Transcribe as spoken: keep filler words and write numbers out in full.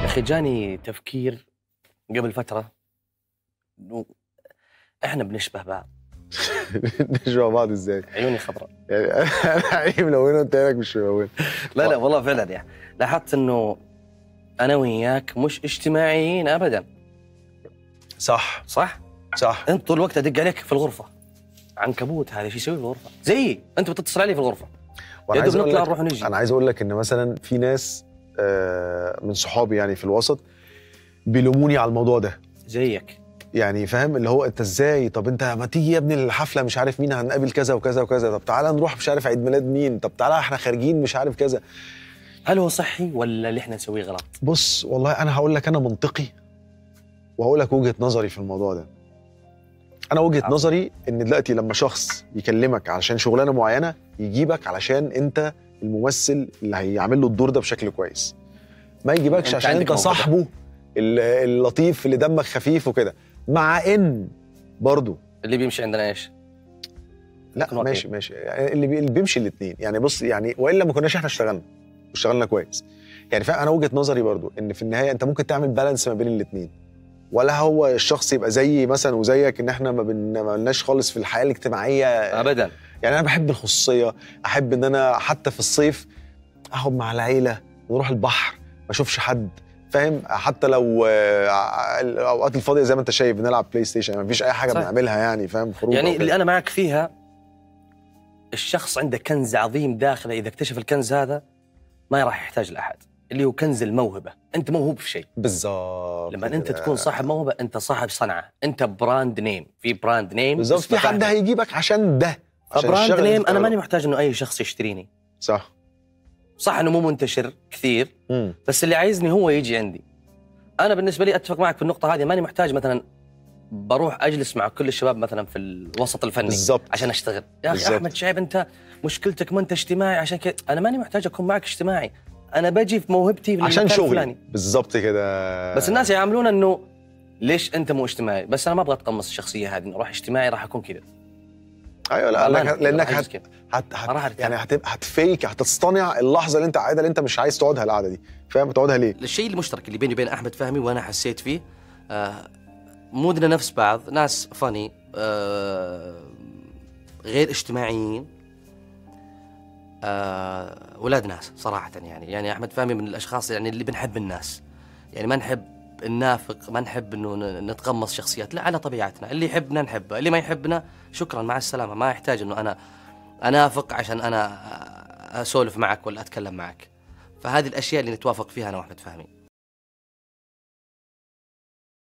اخي جاني تفكير قبل فتره انه احنا بنشبه بعض. نشبه بعض ازاي؟ عيوني خضراء يعني انا عيني ملونه وانت عينك مش ملونه. لا لا والله فعلا يعني لاحظت انه انا وياك مش اجتماعيين ابدا. صح صح صح. انت طول الوقت ادق عليك في الغرفه، عنكبوت هذا شو يسوي في الغرفه؟ زيي انت بتتصل علي في الغرفه. وانا عايز اقول نطلع لك نروح ونجي. انا عايز اقول لك ان مثلا في ناس آه، من صحابي يعني في الوسط بيلوموني على الموضوع ده. زيك يعني فاهم اللي هو انت ازاي؟ طب انت ما تيجي يا ابني الحفله مش عارف مين هنقابل كذا وكذا وكذا، طب تعالى نروح مش عارف عيد ميلاد مين، طب تعالى احنا خارجين مش عارف كذا. هل هو صحي ولا اللي احنا نسويه غلط؟ بص والله انا هقول لك انا منطقي وهقول لك وجهه نظري في الموضوع ده. انا وجهه عفو. نظري ان دلوقتي لما شخص يكلمك علشان شغلانه معينه يجيبك علشان انت الممثل اللي هيعمل له الدور ده بشكل كويس، ما يجيبكش انت عشان عندك انت موقف. صاحبه اللطيف اللي دمك خفيف وكده. مع ان برضو اللي بيمشي عندنا ايش؟ لا كن واقعي. ماشي ماشي يعني اللي, بي... اللي بيمشي الاثنين يعني. بص يعني والا ما كناش احنا اشتغلنا واشتغلنا كويس يعني. فاهم انا وجهه نظري برضو ان في النهايه انت ممكن تعمل بالانس ما بين الاثنين، ولا هو الشخص يبقى زيي مثلا وزيك ان احنا ما بنملناش خالص في الحياه الاجتماعيه ابدا. يعني. انا بحب الخصوصيه، احب ان انا حتى في الصيف اقعد مع العيله ونروح البحر ما اشوفش حد، فاهم؟ حتى لو آه، الاوقات الفاضيه زي ما انت شايف بنلعب بلاي ستيشن، ما فيش اي حاجه صح. بنعملها يعني، فاهم؟ خروج يعني أو كده. اللي انا معك فيها الشخص عنده كنز عظيم داخله، اذا اكتشف الكنز هذا ما راح يحتاج لاحد، اللي هو كنز الموهبه. انت موهوب في شيء بالظبط. لما انت تكون صاحب موهبه، انت صاحب صنعه، انت براند نيم، في براند نيم بالظبط. في حد هيجيبك عشان ده، عشان براند الشغل اللي نيم. انت انا ماني بتعمله. محتاج انه اي شخص يشتريني. صح صح انه مو منتشر كثير، امم بس اللي عايزني هو يجي عندي. انا بالنسبه لي اتفق معك في النقطه هذه، ماني محتاج مثلا بروح اجلس مع كل الشباب مثلا في الوسط الفني بالظبط عشان اشتغل. يا اخي بالزبط. احمد شعيب انت مشكلتك ما انت اجتماعي، عشان كذا انا ماني محتاج اكون معك اجتماعي، انا بجي في موهبتي في عشان المكان شغلي الفلاني. بالظبط كده. بس الناس يعاملون انه ليش انت مو اجتماعي، بس انا ما ابغى اتقمص الشخصيه هذه، انه اروح اجتماعي راح اكون كذا. ايوه لا بأمانة، لأنك, لانك راح هت... أجلس كذا. هت... راح هت... أرتاح. يعني هتبقى هتفيك، هتصطنع اللحظه اللي انت قاعدها اللي انت مش عايز تقعدها القعده دي، فاهم؟ تقعدها ليه؟ الشيء المشترك اللي بيني وبين احمد فهمي وانا حسيت فيه، آه مودنا نفس بعض، ناس فاني، آه غير اجتماعيين، آه ولاد ناس صراحه. يعني يعني احمد فهمي من الاشخاص يعني اللي بنحب الناس، يعني ما نحب النافق، ما نحب انه نتقمص شخصيات، لا على طبيعتنا. اللي يحبنا نحبه، اللي ما يحبنا شكرا مع السلامه. ما يحتاج انه انا انافق عشان انا اسولف معك ولا اتكلم معك. فهذه الاشياء اللي نتوافق فيها انا واحمد فهمي.